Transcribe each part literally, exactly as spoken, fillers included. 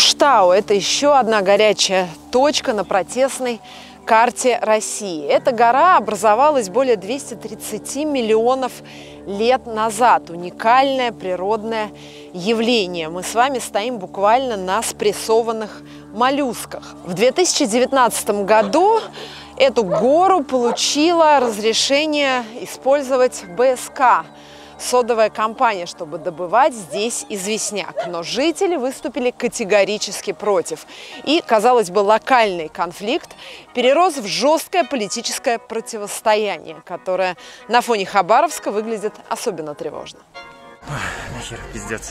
Куштау – это еще одна горячая точка на протестной карте России. Эта гора образовалась более двухсот тридцати миллионов лет назад. Уникальное природное явление. Мы с вами стоим буквально на спрессованных моллюсках. В две тысячи девятнадцатом году эту гору получила разрешение использовать бэ эс ка, содовая компания, чтобы добывать здесь известняк. Но жители выступили категорически против. И, казалось бы, локальный конфликт перерос в жесткое политическое противостояние, которое на фоне Хабаровска выглядит особенно тревожно. Нахер, пиздец.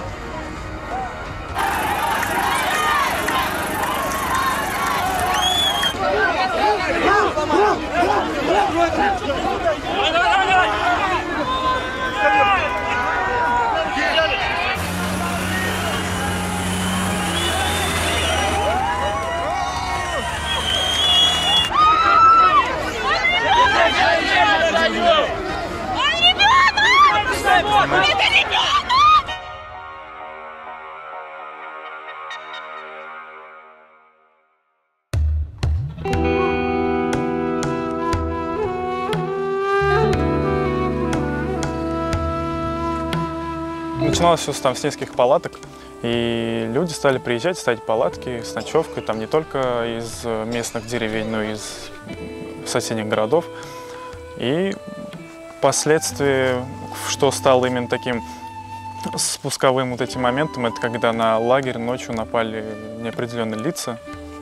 Начиналось все там с нескольких палаток, и люди стали приезжать, ставить палатки с ночевкой, там не только из местных деревень, но и из соседних городов. И впоследствии, что стало именно таким спусковым вот этим моментом, это когда на лагерь ночью напали неопределенные лица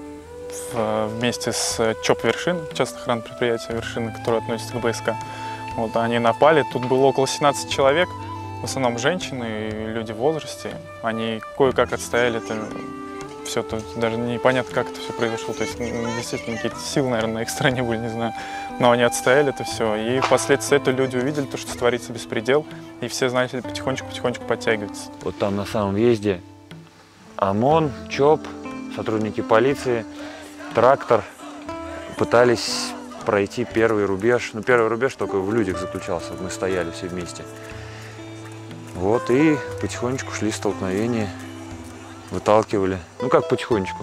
вместе с ЧОП «Вершин», частное охранное предприятие «Вершины», которое относится к бэ эс ка. Вот, они напали, тут было около семнадцати человек. В основном женщины и люди в возрасте. Они кое-как отстояли это все. Тут даже непонятно, как это все произошло. То есть действительно какие-то силы, наверное, на их стороне были, не знаю. Но они отстояли это все. И впоследствии это люди увидели, то, что творится беспредел. И все, знаете, потихонечку-потихонечку подтягиваются. Вот там на самом въезде ОМОН, ЧОП, сотрудники полиции, трактор пытались пройти первый рубеж. Ну, первый рубеж только в людях заключался. Мы стояли все вместе. Вот, и потихонечку шли столкновения, выталкивали. Ну, как потихонечку?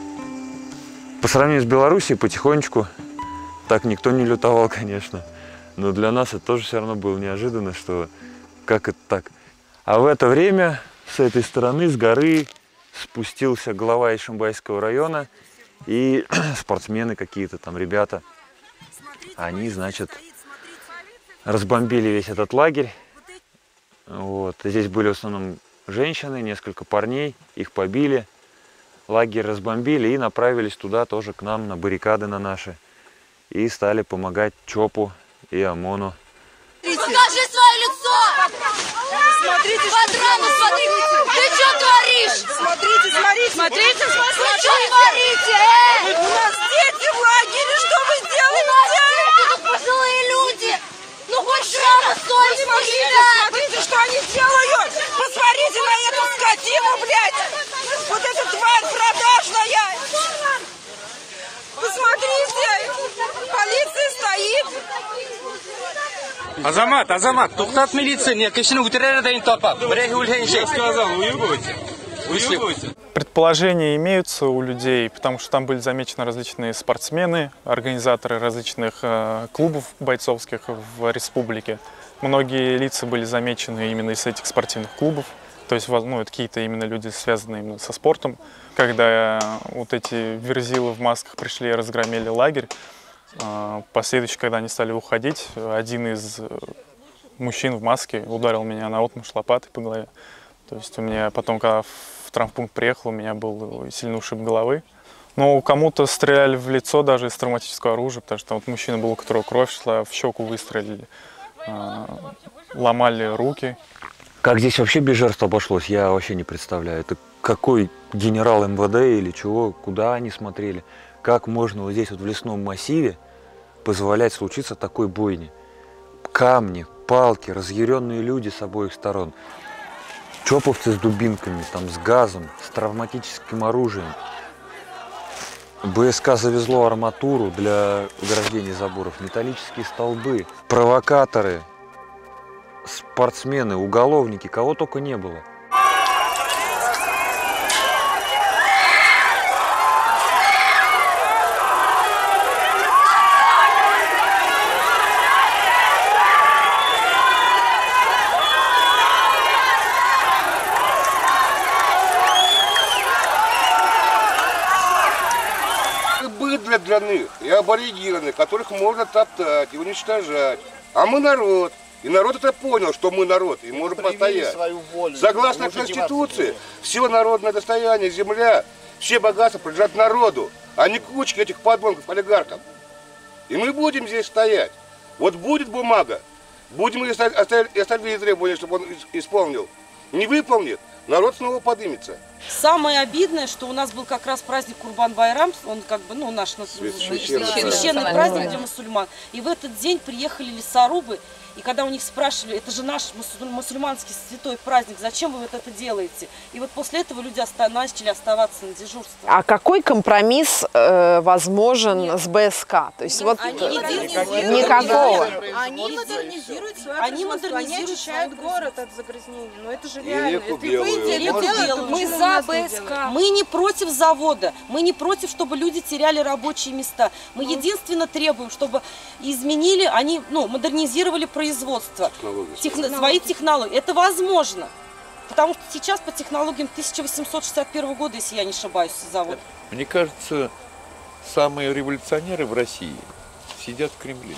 По сравнению с Белоруссией, потихонечку так никто не лютовал, конечно. Но для нас это тоже все равно было неожиданно, что как это так. А в это время с этой стороны, с горы, спустился глава Ишимбайского района и спортсмены какие-то там, ребята. Они, значит, разбомбили весь этот лагерь. Вот. Здесь были в основном женщины, несколько парней, их побили, лагерь разбомбили и направились туда тоже к нам, на баррикады на наши. И стали помогать ЧОПу и ОМОНу. Покажи свое лицо! Смотрите, Патрону, смотри! Ты что творишь? Смотрите, смотрите! Смотрите, смотрите! Вы что творите? Эй! У нас дети в лагере, что вы делаете? Тут пожилые люди! Ну хоть шрама совесть! Смотрите, смотрите, что они делают! Посмотрите на эту скотину, блядь! Вот эта тварь продажная! Посмотрите! Полиция стоит! Азамат, Азамат, туктат милицию, кешину утеряли да интопа. Я сказал, уебывайте. Уебывайте. Предположения имеются у людей, потому что там были замечены различные спортсмены, организаторы различных э, клубов бойцовских в республике. Многие лица были замечены именно из этих спортивных клубов. То есть, ну, это какие-то именно люди, связанные именно со спортом. Когда вот эти верзилы в масках пришли и разгромили лагерь, э, последующие, когда они стали уходить, один из мужчин в маске ударил меня наотмашь лопатой по голове. То есть у меня потом, когда в травмпункт приехал, у меня был сильный ушиб головы. Но кому-то стреляли в лицо даже из травматического оружия, потому что там вот мужчина был, у которого кровь шла, в щеку выстрелили, ломали руки. Как здесь вообще без жертв обошлось, я вообще не представляю. Это какой генерал эм вэ дэ или чего, куда они смотрели. Как можно вот здесь вот в лесном массиве позволять случиться такой бойне? Камни, палки, разъяренные люди с обоих сторон. Чоповцы с дубинками, там, с газом, с травматическим оружием. бэ эс ка завезло арматуру для ограждения заборов, металлические столбы, провокаторы, спортсмены, уголовники, кого только не было. для длинных и аборигенов, которых можно топтать и уничтожать. А мы народ. И народ это понял, что мы народ, и можем постоять. Согласно Конституции, все народное достояние, земля, все богатства принадлежат народу, а не кучке этих подонков, олигархов. И мы будем здесь стоять. Вот будет бумага, будем и остальные требования, чтобы он исполнил. Не выполнит, народ снова поднимется. Самое обидное, что у нас был как раз праздник Курбан-Байрам, он как бы, ну, наш священный, священный праздник для мусульман. И в этот день приехали лесорубы, и когда у них спрашивали, это же наш мусульманский святой праздник, зачем вы вот это делаете? И вот после этого люди оста начали оставаться на дежурстве. А какой компромисс э, возможен Нет. с БСК? То есть вот они никакого. Они модернизируют свое Они производство, они очищают город от загрязнений. Но это же реально. Это Вот мы за БСК. Мы не против завода, мы не против, чтобы люди теряли рабочие места. Мы ну. единственно требуем, чтобы изменили, они, ну, модернизировали производство, Техно, свои технологии. Это возможно. Потому что сейчас по технологиям тысяча восемьсот шестьдесят первого года, если я не ошибаюсь, завод. Мне кажется, самые революционеры в России сидят в Кремле.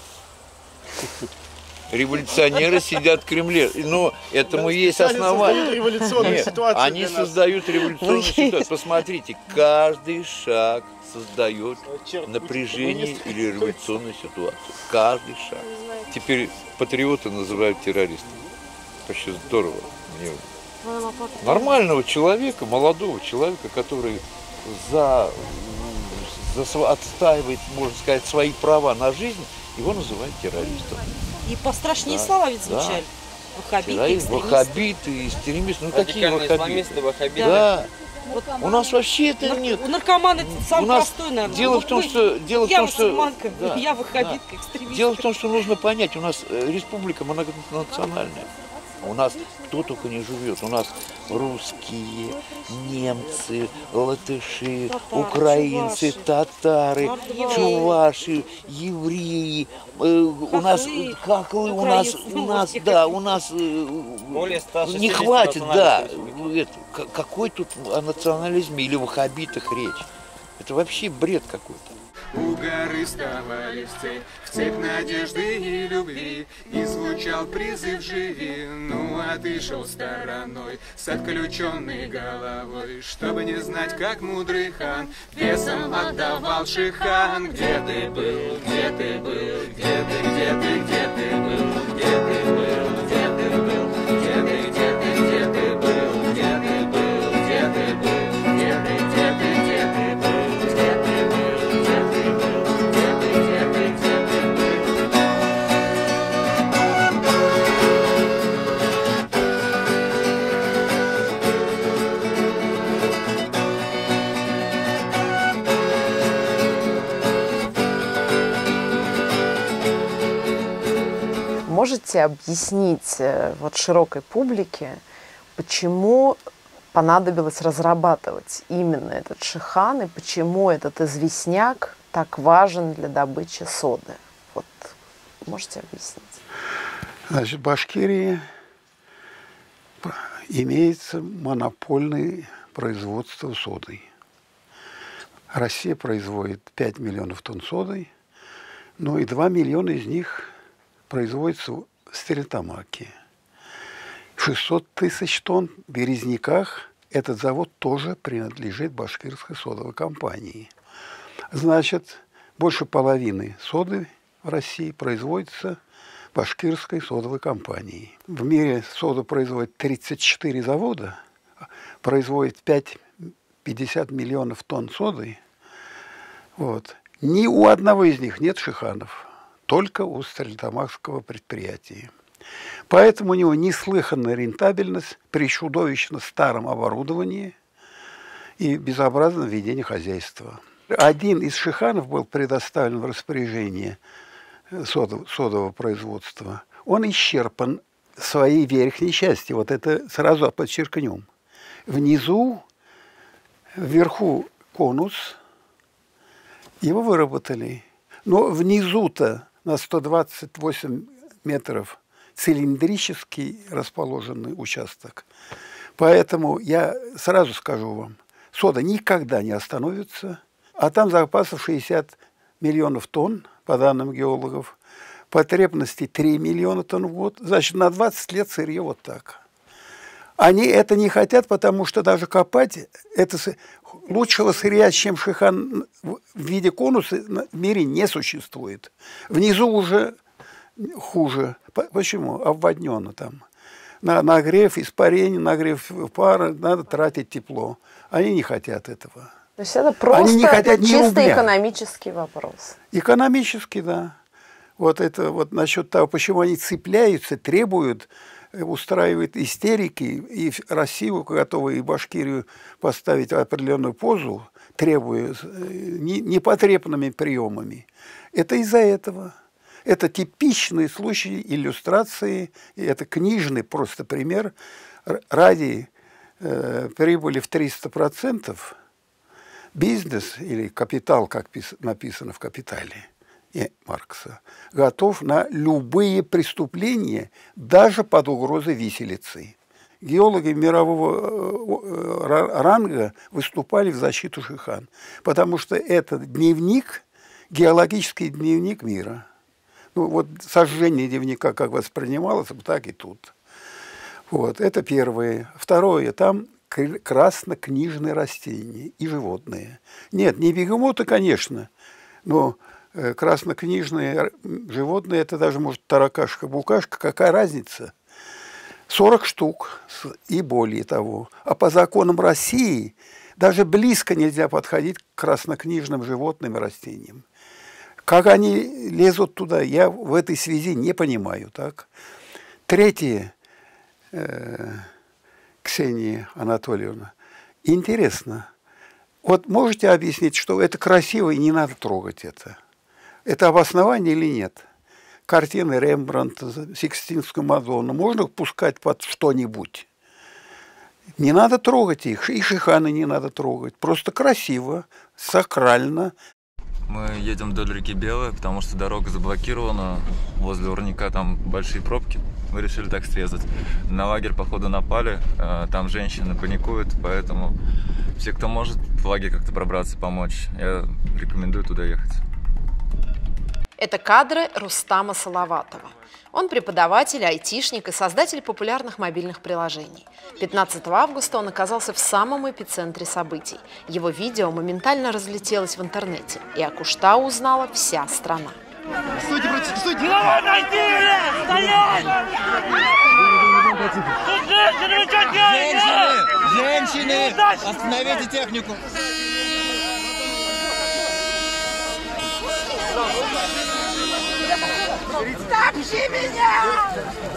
Революционеры сидят в Кремле. Но этому есть основание. Нет, они создают революционную ситуацию. Посмотрите, каждый шаг создает напряжение или революционную ситуацию. Каждый шаг. Теперь патриоты называют террористами. Вообще здорово. Мне... Нормального человека, молодого человека, который за, за отстаивает, можно сказать, свои права на жизнь, его называют террористом. И пострашнее да, слова ведь звучали. Да. Ваххабиты, экстремисты. Ваххабиты, экстремисты. Ну какие ваххабиты? ваххабиты. Да. Вот у нас вообще это Нар нет. У наркоман это самый простой, наверное. Дело в том, что... Дело я в том, что да, я ваххабитка, да. экстремистка. Дело в том, что нужно понять, у нас республика многонациональная. У нас кто только не живет. У нас русские, немцы, латыши, татары, украинцы, чуваши, татары, чуваши, евреи. Э, у нас хохлы, у нас, у нас, да, у нас э, не хватит, да. Это, какой тут о национализме или ваххабитах речь? Это вообще бред какой-то. У горы вставали в цепь, в цепь надежды и любви, и звучал призыв «Живи!» Ну а ты шел стороной с отключенной головой, чтобы не знать, как мудрый хан весом отдавал шихан. Где ты был, где ты был, где ты, где ты, где ты был, где ты был, где ты был, где ты, где ты, где ты был, где ты был, где ты был, где ты, где ты, где ты был, где ты был. Можете объяснить вот широкой публике, почему понадобилось разрабатывать именно этот шихан и почему этот известняк так важен для добычи соды? Вот можете объяснить? Значит, в Башкирии имеется монопольное производство соды. Россия производит пять миллионов тонн соды, но и два миллиона из них производится в Стерлитамаке. шестьсот тысяч тонн в Березняках. Этот завод тоже принадлежит Башкирской содовой компании. Значит, больше половины соды в России производится Башкирской содовой компанией. В мире соду производит тридцать четыре завода, производит пять-пятьдесят миллионов тонн соды. Вот. Ни у одного из них нет шиханов, только у Стерлитамакского предприятия. Поэтому у него неслыханная рентабельность при чудовищно старом оборудовании и безобразном ведении хозяйства. Один из шиханов был предоставлен в распоряжение содов, содового производства. Он исчерпан в своей верхней части. Вот это сразу подчеркнем. Внизу, вверху конус, его выработали. Но внизу-то на сто двадцать восемь метров цилиндрический расположенный участок. Поэтому я сразу скажу вам, сода никогда не остановится а там запасов шестьдесят миллионов тонн, по данным геологов, потребности три миллиона тонн в год, значит, на двадцать лет сырье вот так. Они это не хотят, потому что даже копать, это лучшего сырья, чем шихан в виде конуса, в мире не существует. Внизу уже хуже. Почему? Обводнено там. На нагрев испарения, нагрев пара, надо тратить тепло. Они не хотят этого. То есть это просто Они не хотят ни чисто рубля. экономический вопрос. Экономически, да. Вот это вот насчет того, почему они цепляются, требуют, устраивают истерики, и Россию готовы, и Башкирию поставить в определенную позу, требуя непотребными приемами. Это из-за этого. Это типичный случай иллюстрации, и это книжный просто пример. Ради э, прибыли в триста процентов бизнес или капитал, как написано в «Капитале» и Маркса, готов на любые преступления, даже под угрозой виселицы. Геологи мирового ранга выступали в защиту шихан, потому что это дневник, геологический дневник мира. Ну, вот сожжение дневника как воспринималось, так и тут. Вот, это первое. Второе, там краснокнижные растения и животные. Нет, не бегемоты, конечно, но краснокнижные животные, это даже, может, таракашка, букашка, какая разница? сорок штук и более того. А по законам России даже близко нельзя подходить к краснокнижным животным и растениям. Как они лезут туда, я в этой связи не понимаю. Так? Третье, э, Ксения Анатольевна, интересно. Вот можете объяснить, что это красиво и не надо трогать это? Это обоснование или нет? Картины Рембрандта, Сикстинскую Мадонну можно пускать под что-нибудь? Не надо трогать их, и шиханы не надо трогать. Просто красиво, сакрально. Мы едем вдоль реки Белая, потому что дорога заблокирована. Возле Урника там большие пробки. Мы решили так срезать. На лагерь, походу, напали. Там женщины паникуют, поэтому все, кто может в лагерь как-то пробраться, помочь, я рекомендую туда ехать. Это кадры Рустама Салаватова. Он преподаватель, айтишник и создатель популярных мобильных приложений. пятнадцатого августа он оказался в самом эпицентре событий. Его видео моментально разлетелось в интернете, и о Куштау узнала вся страна. Стойте, братья, стойте! Стоять! Тут женщины, вы что делаете? Женщины! Женщины! Остановите технику! Топчи меня!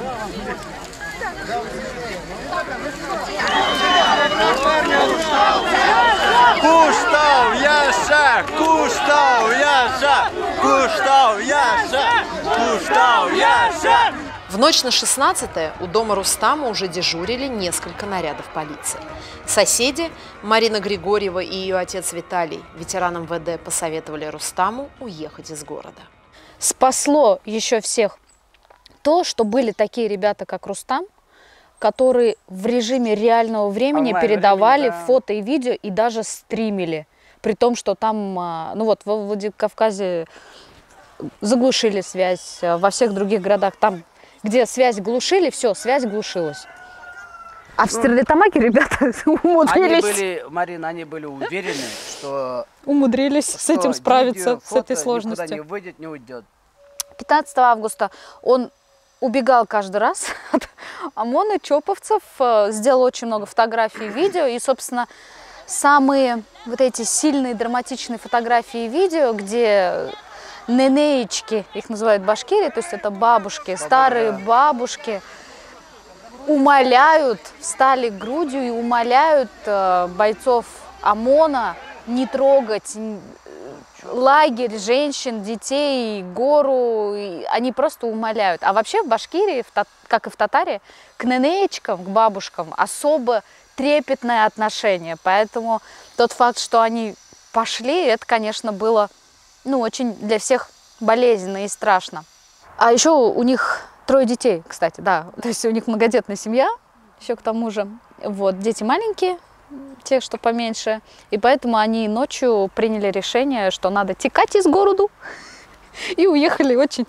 Куштау Яша! Куштау Яша! Куштау Яша! Куштау Яша! В ночь на шестнадцатое у дома Рустама уже дежурили несколько нарядов полиции. Соседи, Марина Григорьева и ее отец Виталий, ветеранам вэ дэ, посоветовали Рустаму уехать из города. Спасло еще всех то, что были такие ребята, как Рустам, которые в режиме реального времени Онлайн передавали времени, да. фото и видео и даже стримили. При том, что там, ну вот, во Владикавказе заглушили связь, во всех других городах, там, где связь глушили, все, связь глушилась. А в Стерлитамаке ребята умудрились... Они были, Марина, они были уверены, что... Умудрились что с этим справиться, видео, с этой сложностью. Никуда не выйдет, не уйдет. пятнадцатого августа он убегал каждый раз от ОМОНа, чоповцев, сделал очень много фотографий и видео. И, собственно, самые вот эти сильные драматичные фотографии и видео, где ненеечки, их называют башкирии, то есть это бабушки, Баба, старые да. бабушки, умоляют, встали грудью и умоляют э, бойцов ОМОНа не трогать лагерь, женщин, детей, гору. И они просто умоляют. А вообще в Башкирии, в, как и в Татаре, к ненеечкам, к бабушкам особо трепетное отношение. Поэтому тот факт, что они пошли, это, конечно, было ну, очень для всех болезненно и страшно. А еще у них трое детей, кстати, да. То есть у них многодетная семья, еще к тому же. Вот, дети маленькие, те, что поменьше. И поэтому они ночью приняли решение, что надо текать из города. И уехали очень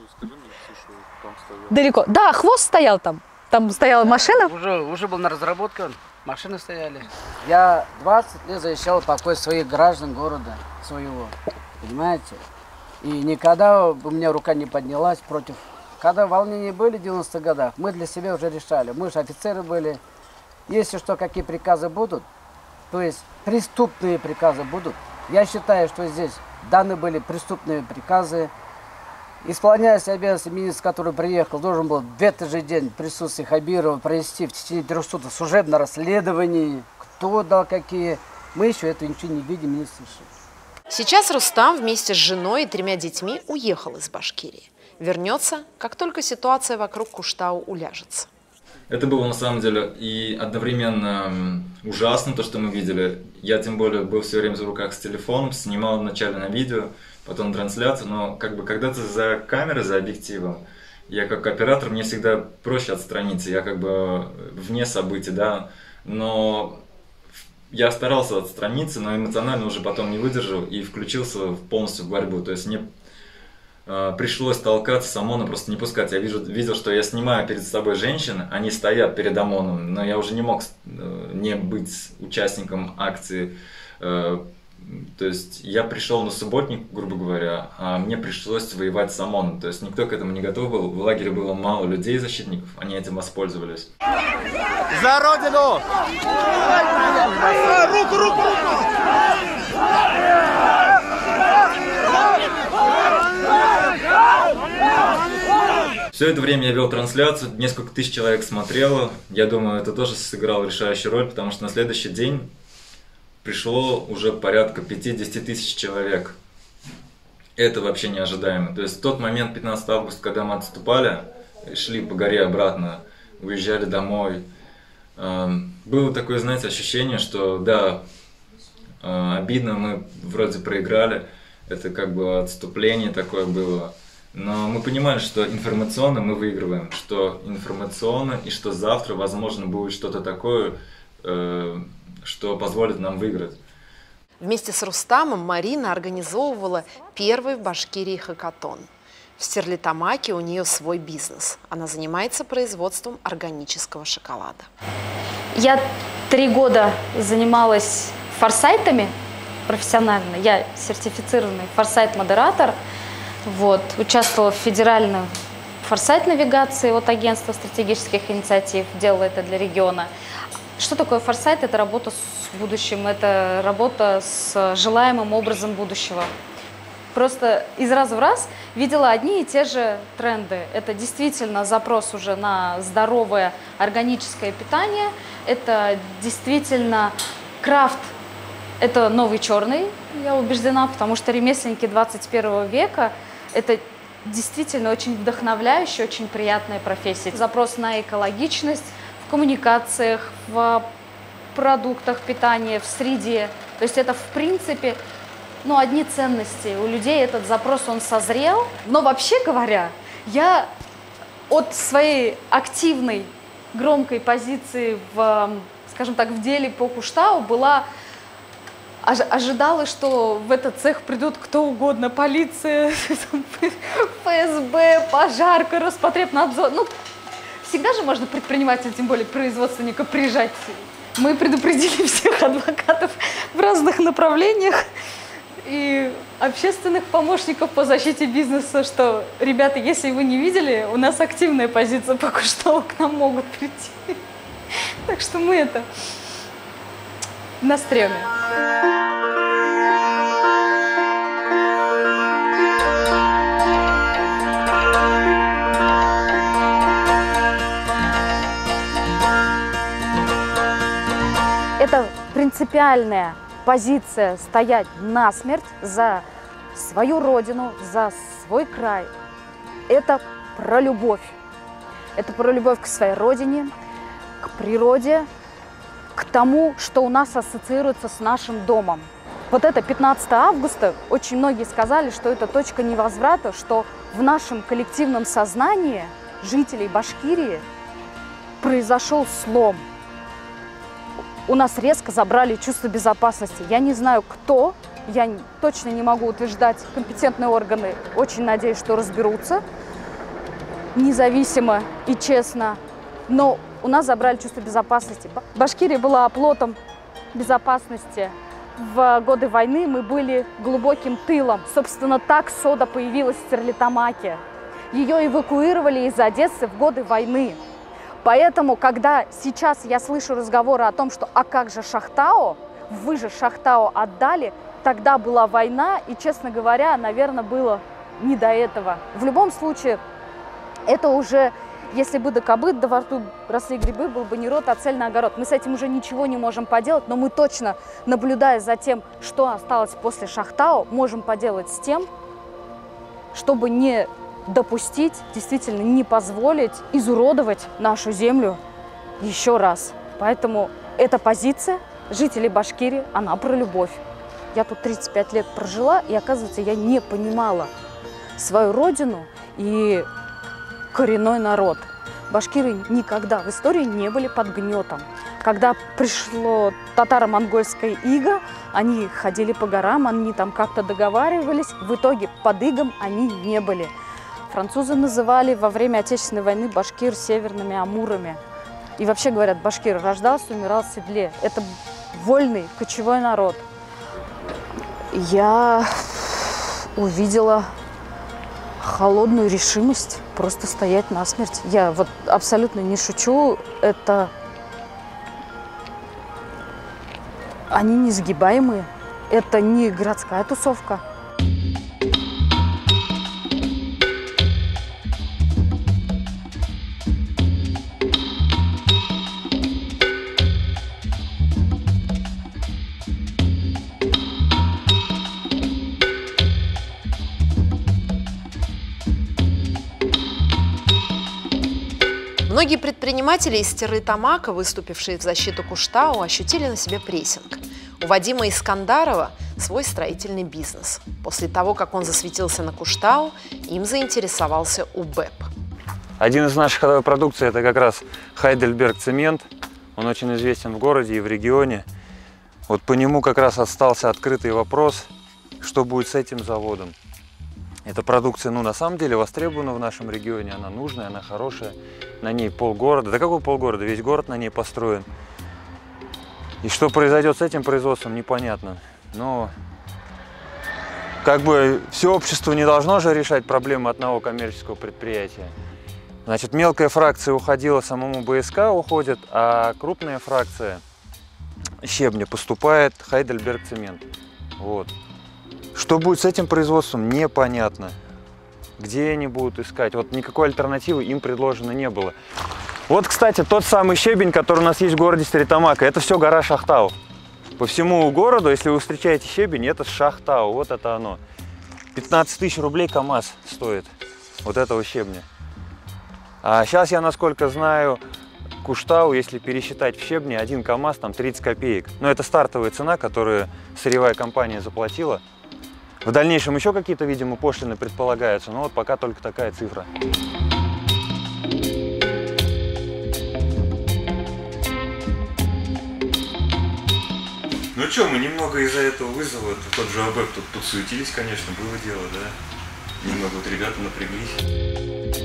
далеко. Да, хвост стоял там. Там стояла машина. Уже, уже был на разработке, машины стояли. Я двадцать лет защищал покой своих граждан города своего. Понимаете? И никогда у меня рука не поднялась против. Когда волнения были в девяностых годах, мы для себя уже решали. Мы же офицеры были. Если что, какие приказы будут, то есть преступные приказы будут. Я считаю, что здесь даны были преступные приказы. Исполняясь обязанности министра, который приехал, должен был в этот же день в присутствии Хабирова провести в течение трех суток служебное расследование. Кто дал какие. Мы еще это ничего не видим, не слышим. Сейчас Рустам вместе с женой и тремя детьми уехал из Башкирии. Вернется, как только ситуация вокруг Куштау уляжется. Это было на самом деле и одновременно ужасно, то, что мы видели. Я тем более был все время в руках с телефоном, снимал вначале на видео, потом трансляцию, но как бы когда ты за камерой, за объективом, я как оператор, мне всегда проще отстраниться, я как бы вне событий, да, но я старался отстраниться, но эмоционально уже потом не выдержал и включился полностью в борьбу, то есть мне э, пришлось толкаться с ОМОНа, просто не пускать. Я вижу, видел, что я снимаю перед собой женщин, они стоят перед ОМОНом, но я уже не мог э, не быть участником акции. Э, то есть я пришел на субботник, грубо говоря, а мне пришлось воевать с ОМОНом. То есть никто к этому не готов был, в лагере было мало людей, защитников, они этим воспользовались. За Родину! Руку, руку, руку! Все это время я вел трансляцию, несколько тысяч человек смотрело. Я думаю, это тоже сыграло решающую роль, потому что на следующий день пришло уже порядка пятидесяти тысяч человек. Это вообще неожидаемо. То есть в тот момент, пятнадцатого августа, когда мы отступали, шли по горе обратно, уезжали домой, было такое, знаете, ощущение, что да, обидно, мы вроде проиграли, это как бы отступление такое было. Но мы понимали, что информационно мы выигрываем, что информационно и что завтра, возможно, будет что-то такое, что позволит нам выиграть. Вместе с Рустамом Марина организовывала первый в Башкирии хакатон. В Стерлитамаке у нее свой бизнес. Она занимается производством органического шоколада. Я три года занималась форсайтами профессионально. Я сертифицированный форсайт-модератор. Вот, участвовала в федеральной форсайт-навигации от агентства стратегических инициатив, делала это для региона. Что такое форсайт? Это работа с будущим, это работа с желаемым образом будущего. Просто из раза в раз видела одни и те же тренды. Это действительно запрос уже на здоровое органическое питание, это действительно крафт, это новый черный, я убеждена, потому что ремесленники двадцать первого века – это действительно очень вдохновляющая, очень приятная профессия. Запрос на экологичность в коммуникациях, в продуктах питания, в среде. То есть это в принципе ну, одни ценности. У людей этот запрос, он созрел. Но вообще говоря, я от своей активной, громкой позиции в, скажем так, в деле по Куштау была... Ожидала, что в этот цех придут кто угодно, полиция, ФСБ, пожарка, Роспотребнадзор. Ну, всегда же можно предпринимателю, тем более производственника, приезжать. Мы предупредили всех адвокатов в разных направлениях и общественных помощников по защите бизнеса, что, ребята, если вы не видели, у нас активная позиция по Куштау, к нам могут прийти. Так что мы это... на стреме. Это принципиальная позиция стоять насмерть за свою родину, за свой край. Это про любовь. Это про любовь к своей родине, к природе, к тому, что у нас ассоциируется с нашим домом. Вот это пятнадцатого августа, очень многие сказали, что это точка невозврата, что в нашем коллективном сознании жителей Башкирии произошел слом. у нас резко забрали чувство безопасности. Я не знаю, кто, я точно не могу утверждать, компетентные органы, очень надеюсь, что разберутся независимо и честно, но у нас забрали чувство безопасности. Башкирия была оплотом безопасности. В годы войны мы были глубоким тылом. Собственно, так сода появилась в Стерлитамаке. Ее эвакуировали из Одессы в годы войны. Поэтому, когда сейчас я слышу разговоры о том, что «а как же Шахтау?», вы же Шахтау отдали, тогда была война, и, честно говоря, наверное, было не до этого. В любом случае, это уже, если бы до копыт, до во рту росли грибы, был бы не рот, а цель на огород. Мы с этим уже ничего не можем поделать, но мы точно, наблюдая за тем, что осталось после Шахтау, можем поделать с тем, чтобы не допустить, действительно не позволить изуродовать нашу землю еще раз. Поэтому эта позиция жителей Башкирии, она про любовь. Я тут тридцать пять лет прожила, и, оказывается, я не понимала свою родину и коренной народ. Башкиры никогда в истории не были под гнетом. Когда пришло татаро-монгольское иго, они ходили по горам, они там как-то договаривались. В итоге под игом они не были. Французы называли во время Отечественной войны башкир северными амурами. И вообще говорят, башкир рождался, умирал в седле. Это вольный, кочевой народ. Я увидела холодную решимость просто стоять насмерть. Я вот абсолютно не шучу. Это... Они несгибаемые. Это не городская тусовка. Многие предприниматели из Стерлитамака, выступившие в защиту Куштау, ощутили на себе прессинг. У Вадима Искандарова свой строительный бизнес. После того, как он засветился на Куштау, им заинтересовался УБЭП. Один из наших ходовой продукций – это как раз Хайдельберг цемент. Он очень известен в городе и в регионе. Вот по нему как раз остался открытый вопрос, что будет с этим заводом. Эта продукция, ну, на самом деле востребована в нашем регионе, она нужная, она хорошая. На ней полгорода, да какой полгорода, весь город на ней построен. И что произойдет с этим производством, непонятно. Но как бы все общество не должно же решать проблемы одного коммерческого предприятия. Значит, мелкая фракция уходила самому БСК, уходит, а крупная фракция щебня поступает Хайдельберг цемент. Вот. Что будет с этим производством, непонятно. Где они будут искать? Вот никакой альтернативы им предложено не было. Вот, кстати, тот самый щебень, который у нас есть в городе Стерлитамака, это все гора Шахтау. По всему городу, если вы встречаете щебень, это Шахтау, вот это оно. пятнадцать тысяч рублей КамАЗ стоит вот этого щебня. А сейчас я, насколько знаю, Куштау, если пересчитать в щебне, один КамАЗ, там тридцать копеек. Но это стартовая цена, которую сырьевая компания заплатила. В дальнейшем еще какие-то, видимо, пошлины предполагаются, но вот пока только такая цифра. Ну что, мы немного из-за этого вызова, тот же АБЭП тут подсуетились, конечно, было дело, да? Немного вот ребята напряглись.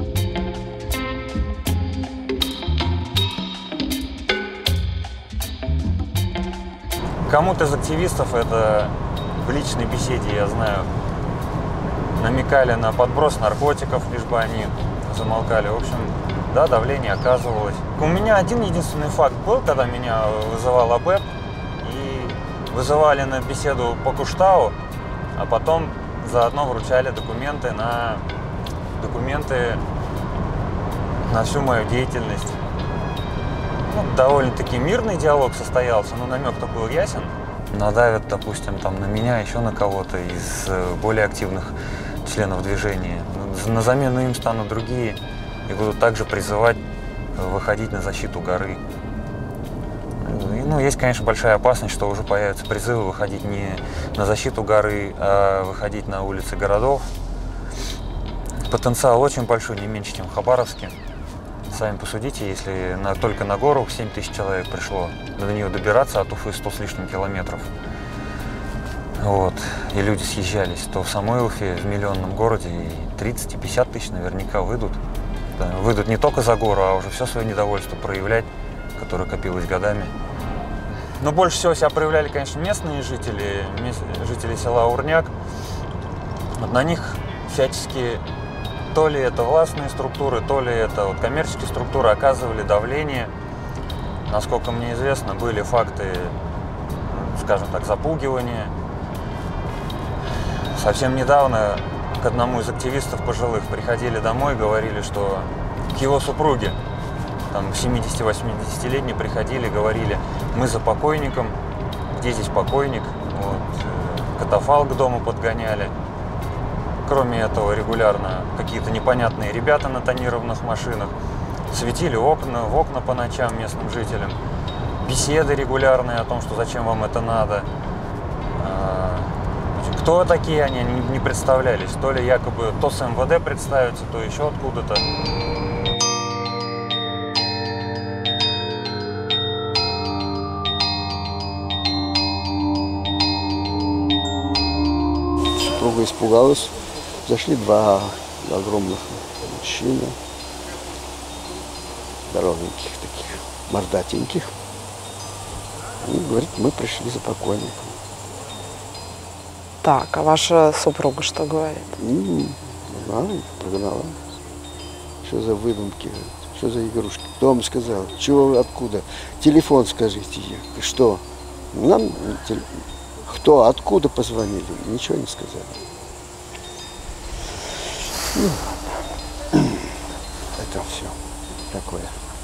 Кому-то из активистов это в личной беседе, я знаю, намекали на подброс наркотиков, лишь бы они замолкали. В общем, да, давление оказывалось. У меня один единственный факт был, когда меня вызывал АБЭП, и вызывали на беседу по Куштау, а потом заодно вручали документы на, документы на всю мою деятельность. Ну, довольно-таки мирный диалог состоялся, но намек-то был ясен. Надавят, допустим, там, на меня, еще на кого-то из более активных членов движения. На замену им станут другие и будут также призывать выходить на защиту горы. И, ну, есть, конечно, большая опасность, что уже появятся призывы выходить не на защиту горы, а выходить на улицы городов. Потенциал очень большой, не меньше, чем в Хабаровске. Сами посудите, если на, только на гору семь тысяч человек пришло, до нее добираться от Уфы сто с лишним километров, вот, и люди съезжались, то в самой Уфе, в миллионном городе, и тридцать, и пятьдесят тысяч наверняка выйдут. Да, выйдут не только за гору, а уже все свое недовольство проявлять, которое копилось годами. Но больше всего себя проявляли, конечно, местные жители, жители села Урняк. Вот на них всячески, то ли это властные структуры, то ли это вот коммерческие структуры оказывали давление. Насколько мне известно, были факты, скажем так, запугивания. Совсем недавно к одному из активистов пожилых приходили домой, говорили, что к его супруге, там семидесяти-восьмидесятилетней, приходили, говорили: мы за покойником, где здесь покойник, вот, катафалк к дому подгоняли. Кроме этого, регулярно какие-то непонятные ребята на тонированных машинах светили окна, в окна по ночам местным жителям, беседы регулярные о том, что зачем вам это надо. Кто такие они, они не представлялись. То ли якобы то с эм вэ дэ представятся, то еще откуда-то. Супруга испугалась. Зашли два огромных мужчины, здоровеньких таких, мордатеньких. Они говорят: мы пришли за покойником. Так, а ваша супруга что говорит? Не знаю, прогнала. Что за выдумки, что за игрушки? Кто вам сказал? Чего, откуда? Телефон скажите. Что? Нам кто, откуда позвонили? Ничего не сказали. Ну, это все такое.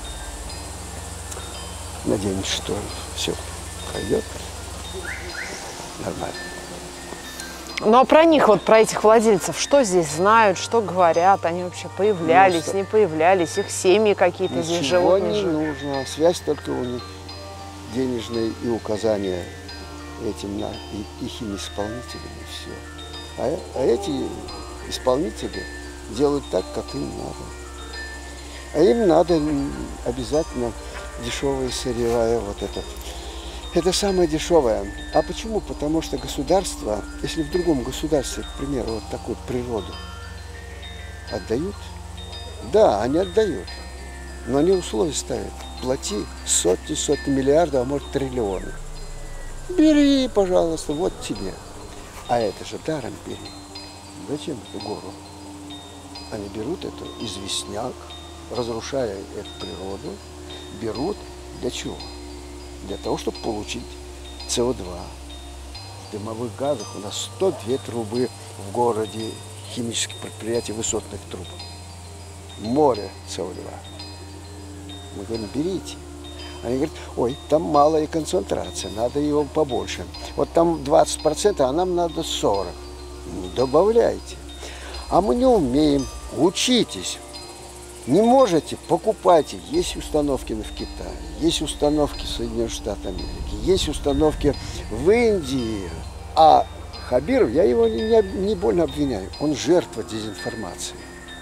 Надеемся, что все пройдет нормально. Ну а про них, вот про этих владельцев, что здесь знают, что говорят? Они вообще появлялись, не появлялись, их семьи какие-то здесь живут, не живут? Ничего не нужно, связь только у них денежные и указания этим на их исполнителям, и все. А, а эти исполнители делают так, как им надо. А им надо обязательно дешевая сырьевая вот этот. Это самое дешевое. А почему? Потому что государство, если в другом государстве, к примеру, вот такую природу отдают, да, они отдают, но они условия ставят: плати сотни, сотни миллиардов, а может триллионы. Бери, пожалуйста, вот тебе. А это же даром бери. Зачем эту гору? Они берут это известняк, разрушая эту природу, берут для чего? Для того, чтобы получить С О два. В дымовых газах у нас сто две трубы в городе, химических предприятий высотных труб. Море С О два. Мы говорим: берите. Они говорят: ой, там малая концентрация, надо его побольше. Вот там двадцать процентов, а нам надо сорок процентов. Ну, добавляйте. А мы не умеем. Учитесь. Не можете, покупайте. Есть установки в Китае, есть установки в Соединенных Штатах Америки, есть установки в Индии. А Хабиров, я его не, не больно обвиняю, он жертва дезинформации.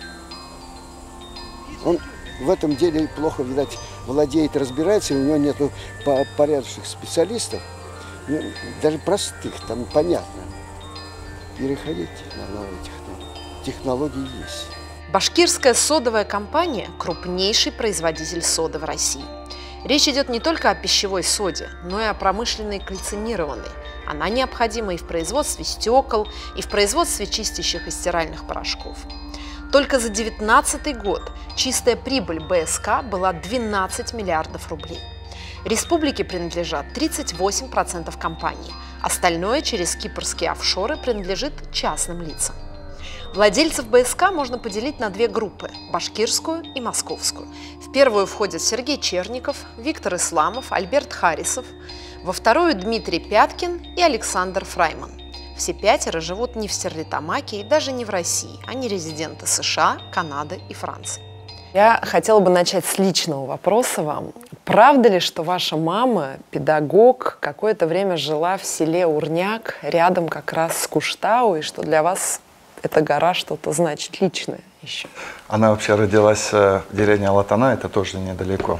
Он в этом деле плохо, видать, владеет, разбирается, и у него нету порядочных специалистов, даже простых, там понятно. Переходите на новые технологии. Технологии есть. Башкирская содовая компания – крупнейший производитель соды в России. Речь идет не только о пищевой соде, но и о промышленной кальцинированной. Она необходима и в производстве стекол, и в производстве чистящих и стиральных порошков. Только за две тысячи девятнадцатый год чистая прибыль Бэ Эс Ка была двенадцать миллиардов рублей. Республике принадлежат тридцать восемь процентов компании, остальное через кипрские офшоры принадлежит частным лицам. Владельцев Бэ Эс Ка можно поделить на две группы – башкирскую и московскую. В первую входят Сергей Черников, Виктор Исламов, Альберт Харисов, во вторую – Дмитрий Пяткин и Александр Фрайман. Все пятеро живут не в Стерлитамаке и даже не в России, они резиденты США, Канады и Франции. Я хотела бы начать с личного вопроса вам. Правда ли, что ваша мама, педагог, какое-то время жила в селе Урняк, рядом как раз с Куштау, и что для вас эта гора что-то значит личное? еще? Она вообще родилась в деревне Алатана, это тоже недалеко.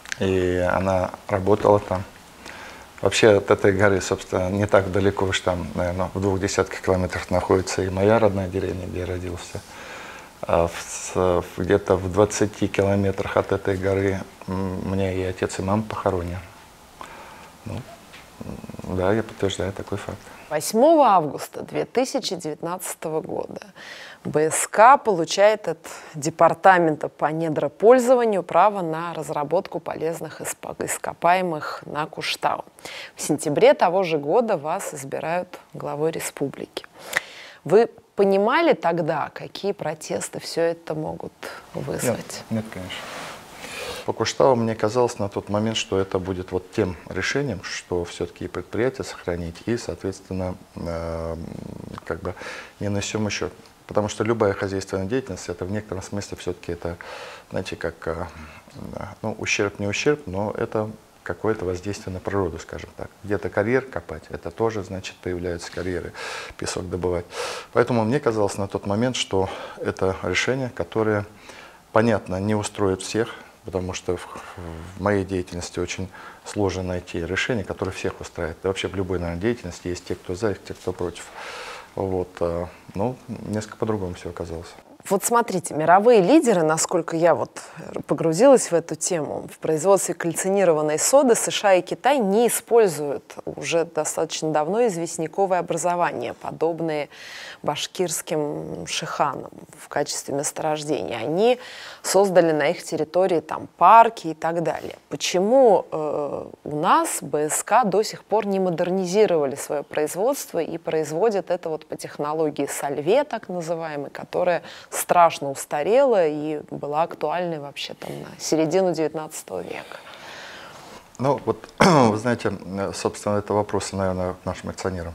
И она работала там. Вообще от этой горы, собственно, не так далеко, уж там, наверное, в двух десятках километров находится и моя родная деревня, где я родился. А где-то в двадцати километрах от этой горы мне и отец, и мама похоронены. Ну, да, я подтверждаю такой факт. восьмого августа две тысячи девятнадцатого года БСК получает от Департамента по недропользованию право на разработку полезных ископаемых на Куштау. В сентябре того же года вас избирают главой республики. Вы понимали тогда, какие протесты все это могут вызвать? Нет, нет, конечно. По Куштау мне казалось на тот момент, что это будет вот тем решением, что все-таки предприятие сохранить и, соответственно, э, как бы не нанесем еще. Потому что любая хозяйственная деятельность, это в некотором смысле все-таки это, знаете, как, э, ну, ущерб не ущерб, но это какое-то воздействие на природу, скажем так. Где-то карьер копать, это тоже, значит, появляются карьеры, песок добывать. Поэтому мне казалось на тот момент, что это решение, которое, понятно, не устроит всех, потому что в, в моей деятельности очень сложно найти решение, которое всех устраивает. Да, вообще в любой, наверное, деятельности есть те, кто за, и те, кто против. Вот, ну, несколько по-другому все оказалось. Вот смотрите, мировые лидеры, насколько я вот погрузилась в эту тему, в производстве кальцинированной соды США и Китай не используют уже достаточно давно известняковые образования, подобные башкирским шиханам в качестве месторождения. Они создали на их территории там парки и так далее. Почему э, у нас БСК до сих пор не модернизировали свое производство и производят это вот по технологии Сальве, так называемой, которая страшно устарела и была актуальной вообще там на середину девятнадцатого века? Ну вот, вы знаете, собственно, это вопросы, наверное, к нашим акционерам.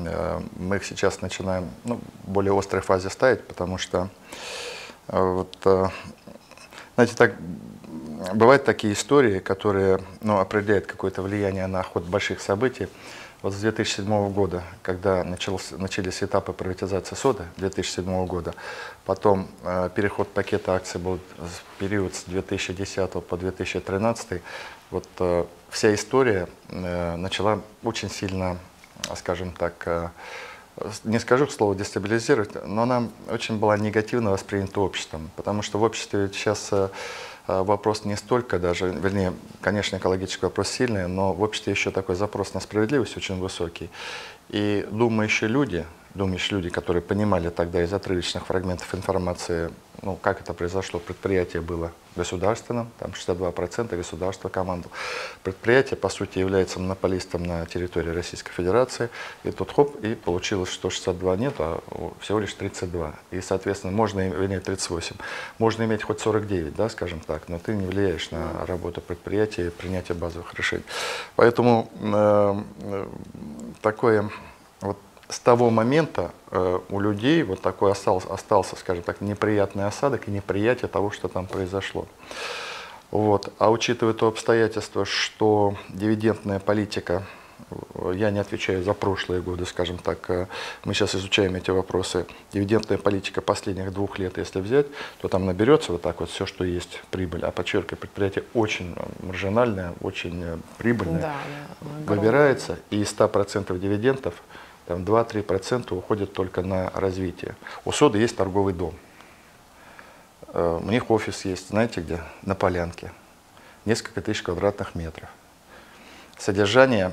Мы их сейчас начинаем, ну, в более острой фазе ставить, потому что, вот, знаете, так, бывают такие истории, которые, ну, определяют какое-то влияние на ход больших событий. Вот с две тысячи седьмого года, когда начался, начались этапы приватизации соды, две тысячи седьмого года, потом э, переход пакета акций был в период с две тысячи десятого по две тысячи тринадцатый, вот э, вся история э, начала очень сильно, скажем так, э, не скажу слово дестабилизировать, но она очень была негативно воспринята обществом, потому что в обществе сейчас э, вопрос не столько даже, вернее, конечно, экологический вопрос сильный, но в обществе еще такой запрос на справедливость очень высокий. И думающие люди, думающие люди, которые понимали тогда из отрывочных фрагментов информации, ну, как это произошло, предприятие было государственным, там шестьдесят два процента государства командовало. Предприятие, по сути, является монополистом на территории Российской Федерации, и тут хоп, и получилось, что шестьдесят два нет, а всего лишь тридцать два. И, соответственно, можно, вернее, тридцать восемь. Можно иметь хоть сорок девять, да, скажем так, но ты не влияешь на работу предприятия и принятие базовых решений. Поэтому э, э, такое вот с того момента э, у людей вот такой остался, остался, скажем так, неприятный осадок и неприятие того, что там произошло. Вот. А учитывая то обстоятельство, что дивидендная политика, я не отвечаю за прошлые годы, скажем так, мы сейчас изучаем эти вопросы, дивидендная политика последних двух лет, если взять, то там наберется вот так вот все, что есть прибыль. А подчеркиваю, предприятие очень маржинальное, очень прибыльное, да, да, выбирается, и из ста процентов дивидендов там два-три процента уходят только на развитие. У соды есть торговый дом. У них офис есть, знаете где? На Полянке. Несколько тысяч квадратных метров. Содержание,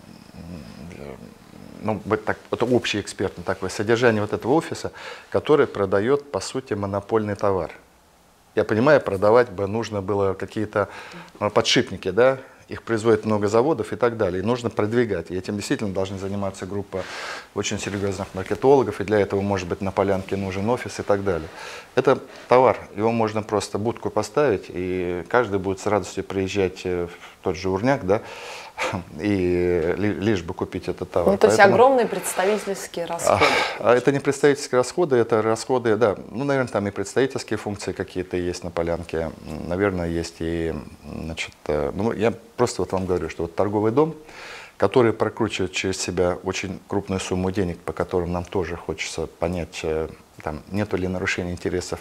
ну, так, это общий экспертный такой, содержание вот этого офиса, который продает, по сути, монопольный товар. Я понимаю, продавать бы нужно было какие-то подшипники, да? Их производит много заводов и так далее. И нужно продвигать. И этим действительно должны заниматься группа очень серьезных маркетологов. И для этого, может быть, на Полянке нужен офис и так далее. Это товар. Его можно просто будку поставить, и каждый будет с радостью приезжать в тот же Урняк, да, и лишь бы купить этот товар. Ну, то есть Поэтому... огромные представительские расходы. А, а это не представительские расходы, это расходы, да, ну, наверное, там и представительские функции какие-то есть на Полянке, наверное, есть и, значит, ну, я просто вот вам говорю, что вот торговый дом, которые прокручивают через себя очень крупную сумму денег, по которым нам тоже хочется понять, там, нету ли нарушения интересов.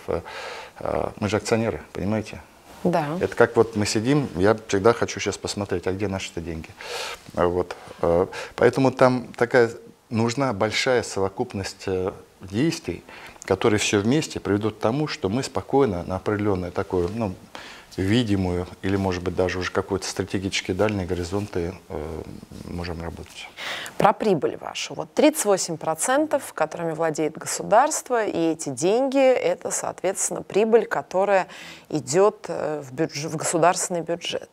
Мы же акционеры, понимаете? Да. Это как вот мы сидим, я всегда хочу сейчас посмотреть, а где наши-то деньги. Вот. Поэтому там такая нужна большая совокупность действий, которые все вместе приведут к тому, что мы спокойно на определенную такую, ну, видимую или, может быть, даже уже какой-то стратегически дальние горизонты э, можем работать. Про прибыль вашу. Вот тридцать восемь процентов, которыми владеет государство, и эти деньги – это, соответственно, прибыль, которая идет в, бюджет, в государственный бюджет.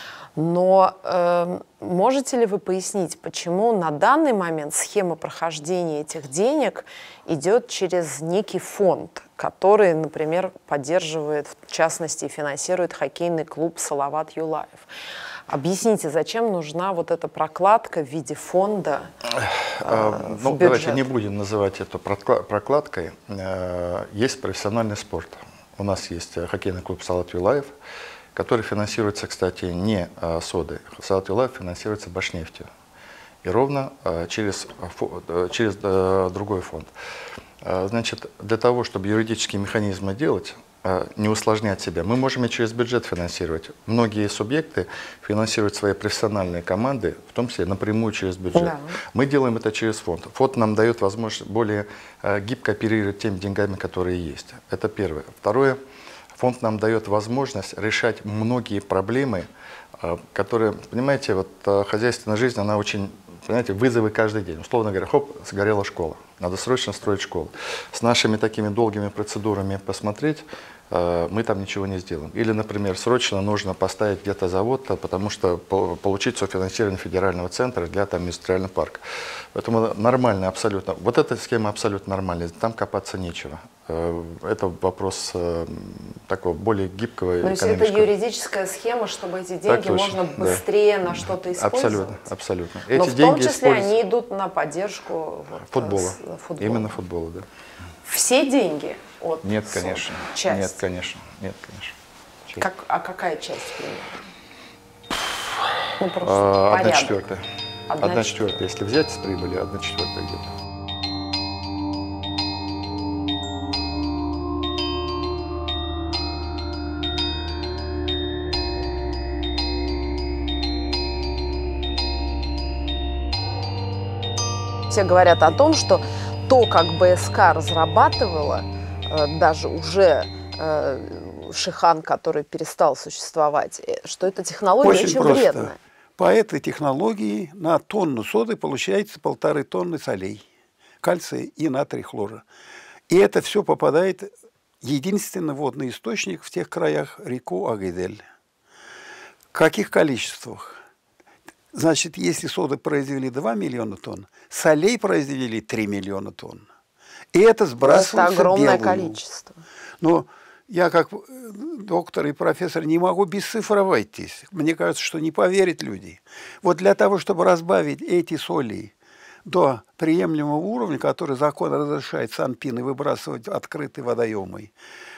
Но э, можете ли вы пояснить, почему на данный момент схема прохождения этих денег идет через некий фонд, который, например, поддерживает, в частности, и финансирует хоккейный клуб «Салават Юлаев»? Объясните, зачем нужна вот эта прокладка в виде фонда э, ну, в давайте не будем называть это прокладкой. Есть профессиональный спорт. У нас есть хоккейный клуб «Салават Юлаев», который финансируется, кстати, не э, содой. «Салават Юлаев» финансируется Башнефтью. И ровно э, через, э, через э, другой фонд. Э, значит, для того, чтобы юридические механизмы делать, э, не усложнять себя, мы можем и через бюджет финансировать. Многие субъекты финансируют свои профессиональные команды, в том числе напрямую через бюджет. Да. Мы делаем это через фонд. Фонд нам дает возможность более э, гибко оперировать теми деньгами, которые есть. Это первое. Второе. Фонд нам дает возможность решать многие проблемы, которые, понимаете, вот хозяйственная жизнь, она очень, понимаете, вызовы каждый день. Условно говоря, хоп, сгорела школа, надо срочно строить школу. С нашими такими долгими процедурами посмотреть, мы там ничего не сделаем. Или, например, срочно нужно поставить где-то завод, потому что получить софинансирование федерального центра для там индустриального парка. Поэтому нормально абсолютно. Вот эта схема абсолютно нормальная, там копаться нечего. Это вопрос такого более гибкого экономического. То есть это юридическая схема, чтобы эти деньги можно быстрее да. на что-то использовать? Абсолютно, абсолютно. Но эти в деньги том числе используются... они идут на поддержку вот, футбола. футбола. Именно футбола, да. Все деньги от Нет, конечно. Часть. Нет, конечно. Нет, конечно. Как, а какая часть примерно? Ну, просто а, одна порядок. четвертая. Одна, одна четвертая. Если взять с прибыли, одна четвертая где-то. Все говорят о том, что то, как БСК разрабатывала, э, даже уже э, Шихан, который перестал существовать, что эта технология очень, очень просто. Вредная. По этой технологии на тонну соды получается полторы тонны солей, кальция и натрий хлора. И это все попадает единственный водный источник в тех краях, реку Агайдель. В каких количествах? Значит, если соды произвели два миллиона тонн, солей произвели три миллиона тонн. И это сбрасывается это огромное белую. количество. Но я как доктор и профессор не могу бесцифровать здесь. Мне кажется, что не поверят люди. Вот для того, чтобы разбавить эти соли до приемлемого уровня, который закон разрешает санпины выбрасывать в открытые водоемы,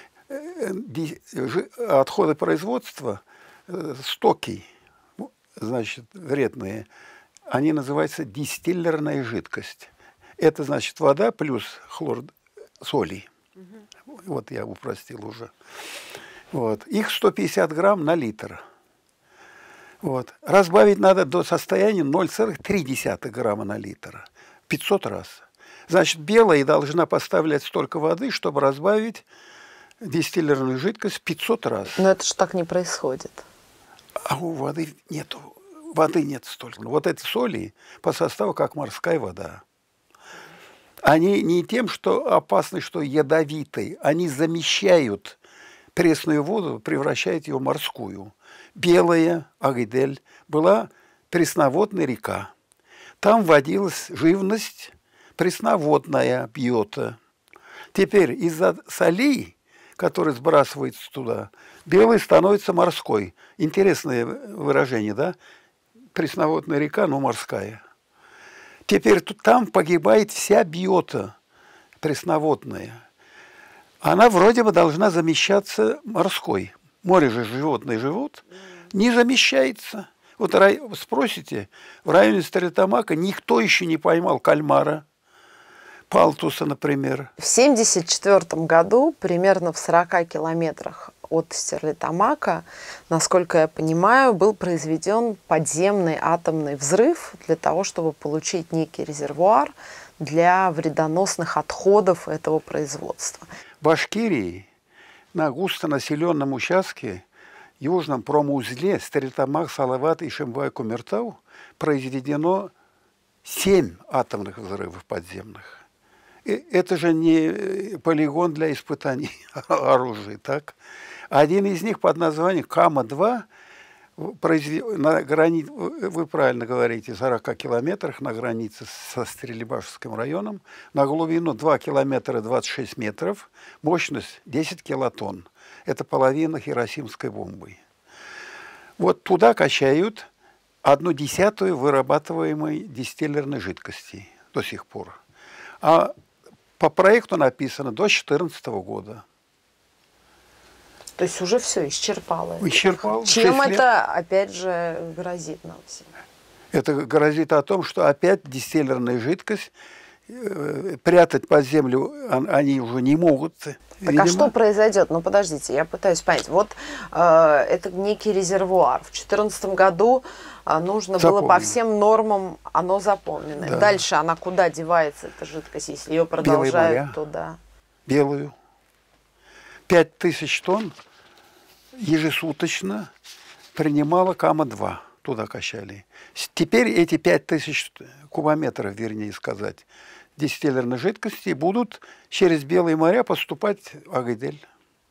отходы производства, стоки, значит, вредные, они называются дистиллерная жидкость. Это значит вода плюс хлор соли. Угу. Вот я упростил уже. Вот. Их сто пятьдесят грамм на литр. Вот. Разбавить надо до состояния ноль целых три десятых грамма на литр. пятьсот раз. Значит, белая должна поставлять столько воды, чтобы разбавить дистиллерную жидкость пятьсот раз. Но это же так не происходит. А у воды нету, воды нет столько. Вот эти соли по составу как морская вода. Они не тем, что опасны, что ядовитые, они замещают пресную воду, превращают ее в морскую. Белая Агайдель была пресноводная река. Там водилась живность пресноводная, биота. Теперь из-за солей, которые сбрасываются туда, белый становится морской. Интересное выражение, да? Пресноводная река, но морская. Теперь там погибает вся биота пресноводная. Она вроде бы должна замещаться морской. В море же животные живут, не замещается. Вот рай... спросите, в районе Стерлитамака никто еще не поймал кальмара, палтуса, например. В семьдесят четвёртом году, примерно в сорока километрах от Стерлитамака, насколько я понимаю, был произведен подземный атомный взрыв для того, чтобы получить некий резервуар для вредоносных отходов этого производства. В Башкирии на густонаселенном участке южном промузле Стерлитамак, Салават и Шимбай-Кумертау произведено семь атомных взрывов подземных. И это же не полигон для испытаний оружия, так? Один из них под названием Кама два, на грани... вы правильно говорите, в сорока километрах на границе со Стрелебашевским районом, на глубину два километра двадцать шесть метров, мощность десять килотонн. Это половина хиросимской бомбы. Вот туда качают одну десятую вырабатываемой дистиллерной жидкости до сих пор. А по проекту написано до две тысячи четырнадцатого года. То есть уже все исчерпало. Исчерпал. Чем это, опять же, грозит нам всем? Это грозит о том, что опять дистиллерная жидкость э, прятать под землю они уже не могут. Так видимо. А что произойдет? Ну подождите, я пытаюсь понять. Вот э, это некий резервуар. В две тысячи четырнадцатом году э, нужно Заполнено. было по всем нормам, оно заполнено. Да. Дальше она куда девается, эта жидкость, если ее продолжают туда? Белую. Пять тысяч тонн ежесуточно принимала Кама два, туда качали. Теперь эти пять тысяч кубометров, вернее сказать, дистиллерной жидкости будут через Белые моря поступать в Агайдель.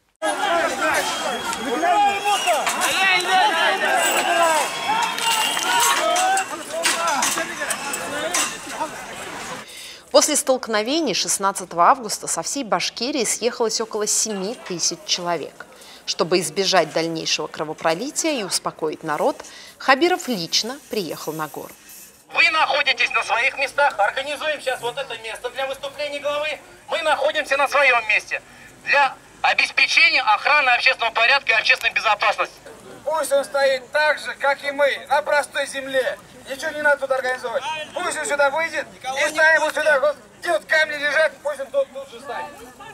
После столкновений шестнадцатого августа со всей Башкирии съехалось около семи тысяч человек. Чтобы избежать дальнейшего кровопролития и успокоить народ, Хабиров лично приехал на гору. Вы находитесь на своих местах. Организуем сейчас вот это место для выступления главы. Мы находимся на своем месте для обеспечения охраны общественного порядка и общественной безопасности. Пусть он стоит так же, как и мы, на простой земле. Ничего не надо тут организовать. Пусть он сюда выйдет и ставим его сюда. Вот, где вот камни лежат, пусть он тут, тут же станет.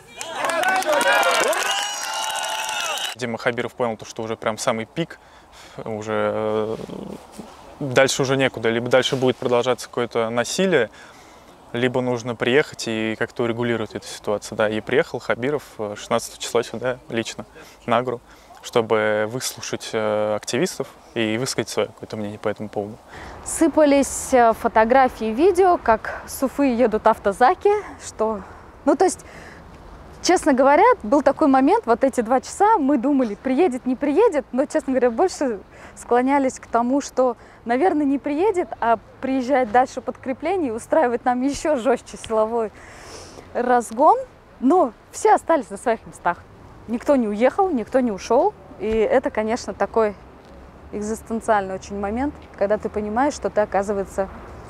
Дима Хабиров понял, что уже прям самый пик, уже э, дальше уже некуда. Либо дальше будет продолжаться какое-то насилие, либо нужно приехать и как-то урегулировать эту ситуацию. Да, и приехал Хабиров шестнадцатого числа сюда лично, на гору, чтобы выслушать э, активистов и высказать свое какое-то мнение по этому поводу. Сыпались фотографии и видео, как с Уфы едут автозаки, что... Ну, то есть, честно говоря, был такой момент, вот эти два часа мы думали, приедет, не приедет, но, честно говоря, больше склонялись к тому, что, наверное, не приедет, а приезжает дальше подкрепление и устраивает нам еще жестче силовой разгон. Но все остались на своих местах. Никто не уехал, никто не ушел. И это, конечно, такой экзистенциальный очень момент, когда ты понимаешь, что ты, оказывается,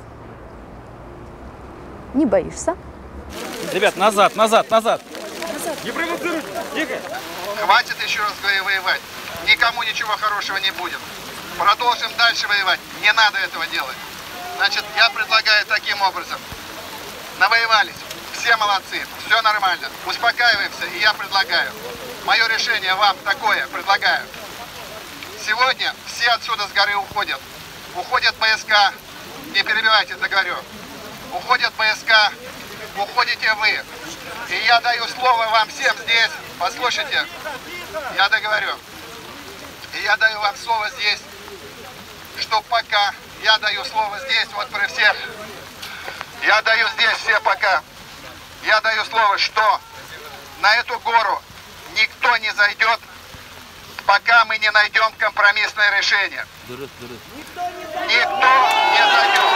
не боишься. Ребят, назад, назад, назад. Не провоцируйте, тихо. Хватит еще раз воевать. Никому ничего хорошего не будет. Продолжим дальше воевать. Не надо этого делать. Значит, я предлагаю таким образом. Навоевались. Все молодцы. Все нормально. Успокаиваемся. И я предлагаю. Мое решение вам такое предлагаю. Сегодня все отсюда с горы уходят. Уходят войска. Не перебивайте, договорю. Уходят войска. Уходите вы. И я даю слово вам всем здесь. Послушайте. Я договорю. И я даю вам слово здесь, что пока я даю слово здесь, вот при всех, я даю здесь все пока, я даю слово, что на эту гору никто не зайдет, пока мы не найдем компромиссное решение. Никто не зайдет.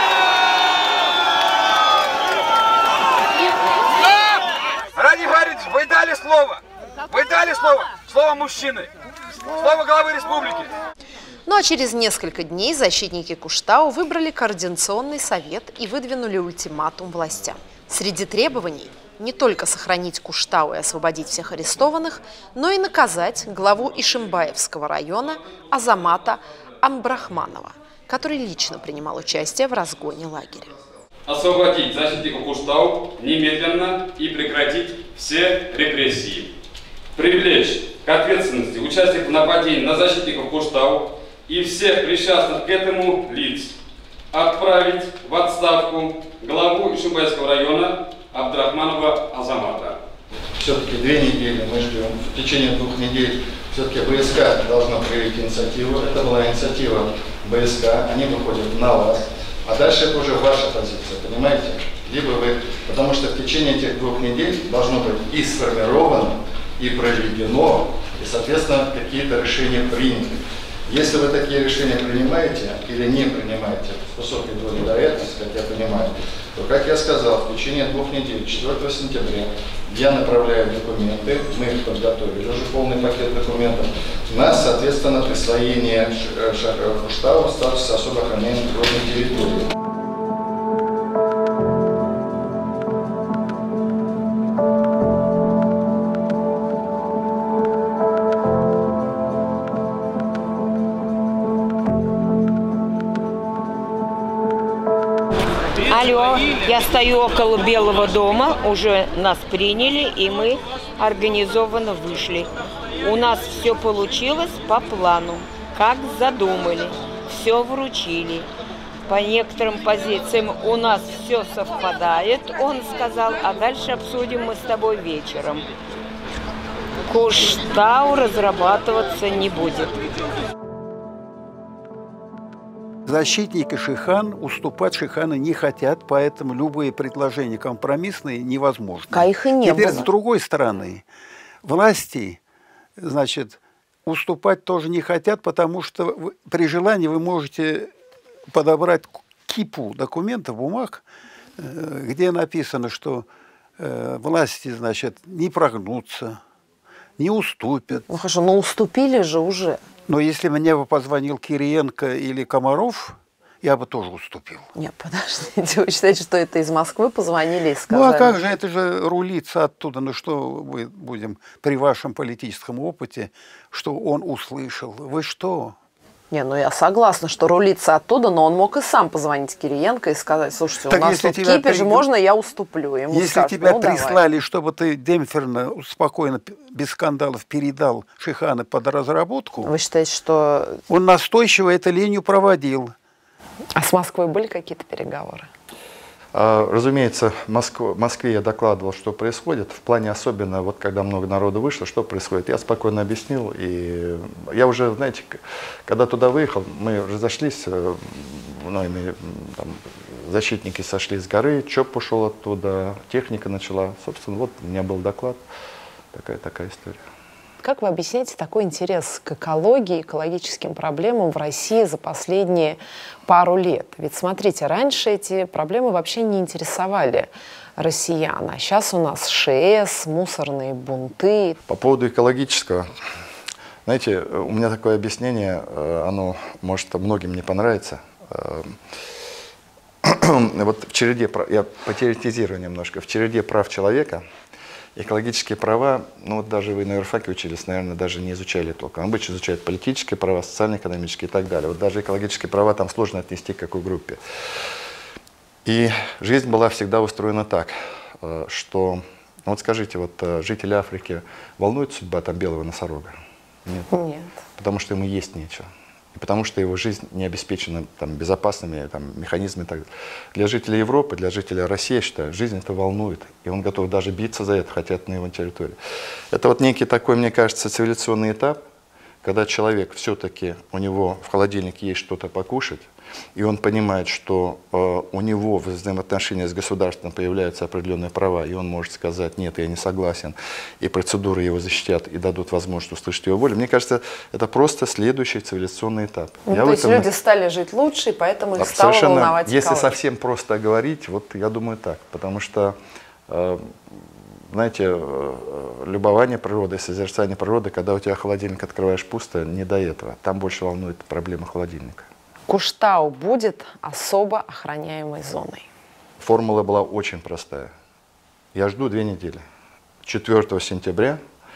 Ради Борисович, вы дали слово. Вы дали слово. Слово мужчины. Слово главы республики. Ну а через несколько дней защитники Куштау выбрали координационный совет и выдвинули ультиматум властям. Среди требований не только сохранить Куштау и освободить всех арестованных, но и наказать главу Ишимбаевского района Азамата Амбрахманова. который лично принимал участие в разгоне лагеря. Освободить защитников Куштау немедленно и прекратить все репрессии. Привлечь к ответственности участников нападений на защитников Куштау и всех причастных к этому лиц. Отправить в отставку главу Ишимбайского района Абдрахманова Азамата. Все-таки две недели мы ждем. В течение двух недель все-таки БСК должна проявить инициативу. Это была инициатива БСК. Они выходят на вас. А дальше это уже ваша позиция, понимаете? Либо вы, потому что в течение этих двух недель должно быть и сформировано, и проведено, и, соответственно, какие-то решения приняты. Если вы такие решения принимаете или не принимаете с высокой долей вероятности, как я понимаю, то, как я сказал, в течение двух недель, четвёртого сентября, я направляю документы, мы их подготовили, уже полный пакет документов, на, соответственно, присвоение Куштау статуса особо охраняемой природной территории. Алло, я стою около Белого дома, уже нас приняли, и мы организованно вышли. У нас все получилось по плану, как задумали, все вручили. По некоторым позициям у нас все совпадает, он сказал, а дальше обсудим мы с тобой вечером. Куштау разрабатываться не будет. Защитники Шихан уступать Шиханы не хотят, поэтому любые предложения компромиссные невозможны. А их и не Теперь, было. с другой стороны, власти, значит, уступать тоже не хотят, потому что вы, при желании вы можете подобрать кипу документов, бумаг, где написано, что э, власти, значит, не прогнутся, не уступят. Ну хорошо, но уступили же уже. Но если мне бы позвонил Кириенко или Комаров, я бы тоже уступил. Нет, подождите, вы считаете, что это из Москвы позвонили и сказали? Ну а как же, это же рулится оттуда. Ну что мы будем при вашем политическом опыте, что он услышал? Вы что? Не, ну я согласна, что рулится оттуда, но он мог и сам позвонить Кириенко и сказать, слушайте, Так у нас тут тебя кипиш, при... можно я уступлю? Ему если скажут, тебя ну, прислали, давай. чтобы ты демпферно, спокойно, без скандалов передал Шиханы под разработку, вы считаете, что... Он настойчиво эту линию проводил. А с Москвой были какие-то переговоры? Разумеется, в Москве я докладывал, что происходит. В плане особенно, вот когда много народу вышло, что происходит, я спокойно объяснил. И я уже, знаете, когда туда выехал, мы разошлись, ну, там, защитники сошли с горы, ЧОП ушел оттуда, техника начала. Собственно, вот у меня был доклад, такая, такая история. Как вы объясняете такой интерес к экологии, экологическим проблемам в России за последние пару лет? Ведь смотрите, раньше эти проблемы вообще не интересовали россиян, а сейчас у нас ШЭС, мусорные бунты. По поводу экологического, знаете, у меня такое объяснение, оно может многим не понравится. Вот в череде, я потеоретизирую немножко, в череде прав человека экологические права, ну вот даже вы на юрфаке учились, наверное, даже не изучали толком. Обычно изучают политические права, социально-экономические и так далее. Вот даже экологические права там сложно отнести к какой группе. И жизнь была всегда устроена так, что, ну вот скажите, вот жители Африки волнует судьба там белого носорога? Нет. Нет. Потому что ему есть нечего. И потому что его жизнь не обеспечена там, безопасными там, механизмами. И так далее. Для жителей Европы, для жителей России, я считаю, жизнь это волнует. И он готов даже биться за это, хотя это на его территории. Это вот некий такой, мне кажется, цивилизационный этап, когда человек все-таки, у него в холодильнике есть что-то покушать, и он понимает, что э, у него в взаимоотношениях с государством появляются определенные права, и он может сказать, нет, я не согласен, и процедуры его защитят, и дадут возможность услышать его волю. Мне кажется, это просто следующий цивилизационный этап. Ну, я то есть этом... люди стали жить лучше, и поэтому их стало Совершенно, волновать если экология. совсем просто говорить, вот я думаю так, потому что, э, знаете, э, любование природой, созерцание природы, когда у тебя холодильник открываешь пусто, не до этого. Там больше волнует проблема холодильника. Куштау будет особо охраняемой зоной. Формула была очень простая. Я жду две недели. четвёртого сентября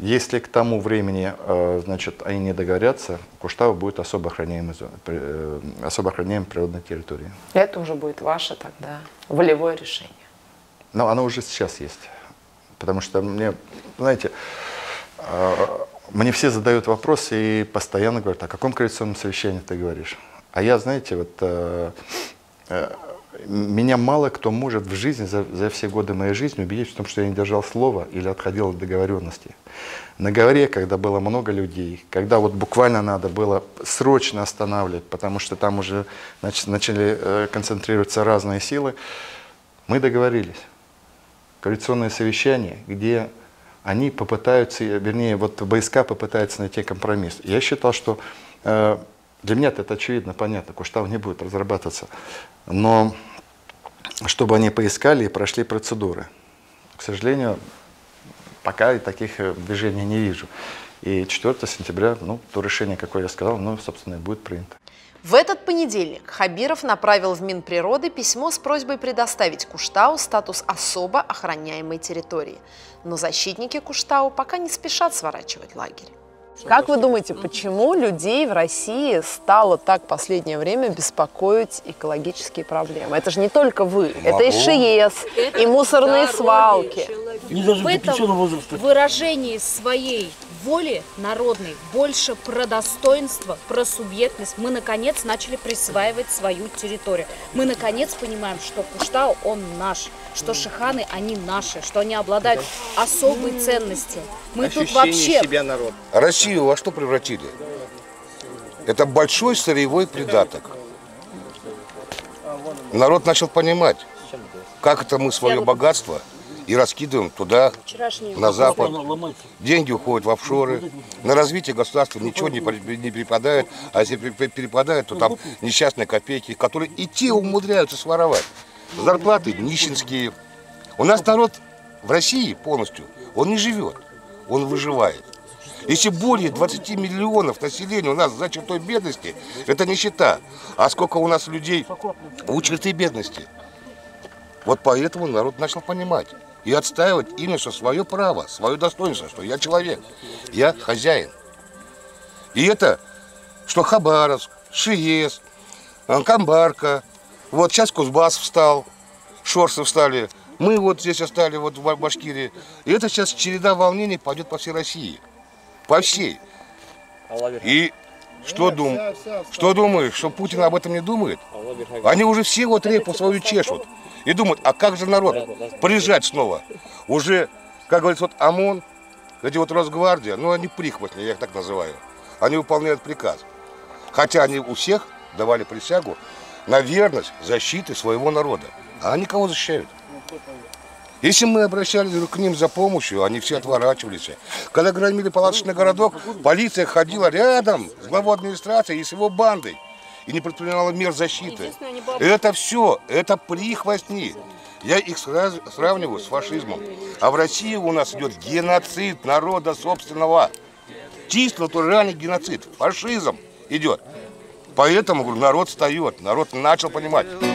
Если к тому времени, значит, они не договорятся, Куштау будет особо охраняемой, особо охраняемой природной территорией. Это уже будет ваше тогда волевое решение. Но оно уже сейчас есть. Потому что мне, знаете, мне все задают вопросы и постоянно говорят, о каком коалиционном совещании ты говоришь? А я, знаете, вот меня мало кто может в жизни, за, за все годы моей жизни убедить в том, что я не держал слова или отходил от договоренности. На горе, когда было много людей, когда вот буквально надо было срочно останавливать, потому что там уже нач, начали э, концентрироваться разные силы, мы договорились. Коалиционное совещание, где они попытаются, вернее, вот войска попытаются найти компромисс. Я считал, что э, для меня это очевидно, понятно, Куштау не будет разрабатываться. Но чтобы они поискали и прошли процедуры. К сожалению, пока таких движений не вижу. И четвёртого сентября, ну, то решение, какое я сказал, ну, собственно, и будет принято. В этот понедельник Хабиров направил в Минприроды письмо с просьбой предоставить Куштау статус особо охраняемой территории. Но защитники Куштау пока не спешат сворачивать лагерь. Как вы думаете, почему людей в России стало так в последнее время беспокоить экологические проблемы? Это же не только вы, это и ШИЭС, и мусорные свалки. В этом выражении своей воли народной больше про достоинство, про субъектность. Мы, наконец, начали присваивать свою территорию. Мы, наконец, понимаем, что Куштау, он наш, что шиханы, они наши, что они обладают особой ценностью. Мы тут вообще... себя народ. Россию во что превратили? Это большой сырьевой придаток. Народ начал понимать, как это мы свое богатство и раскидываем туда, на Запад. Деньги уходят в офшоры. На развитие государства ничего не перепадает. А если перепадает, то там несчастные копейки, которые и те умудряются своровать. Зарплаты нищенские. У нас народ в России полностью, он не живет, он выживает. Если более двадцати миллионов населения у нас за чертой бедности, это нищета. А сколько у нас людей у черты бедности? Вот поэтому народ начал понимать и отстаивать именно что свое право, свое достоинство, что я человек, я хозяин. И это, что Хабаровск, ШИЭС, Камбарка, вот сейчас Кузбасс встал, Шорсы встали, мы вот здесь остались вот в Башкирии. И это сейчас череда волнений пойдет по всей России. По всей. И что, дум... что думаешь, что Путин об этом не думает? Они уже все вот репу свою чешут. И думают, а как же народ приезжать снова? Уже, как говорится, вот ОМОН, эти вот Росгвардия, ну они прихвостни, я их так называю. Они выполняют приказ. Хотя они у всех давали присягу на верность защиты своего народа. А они кого защищают? Если мы обращались к ним за помощью, они все отворачивались. Когда громили палаточный городок, полиция ходила рядом с главой администрации и с его бандой. И не предпринимала мер защиты. Это все, это прихвостни. Я их сравниваю с фашизмом. А в России у нас идет геноцид народа собственного. Чисто натуральный геноцид. Фашизм идет. Поэтому, говорю, народ встает, народ начал понимать.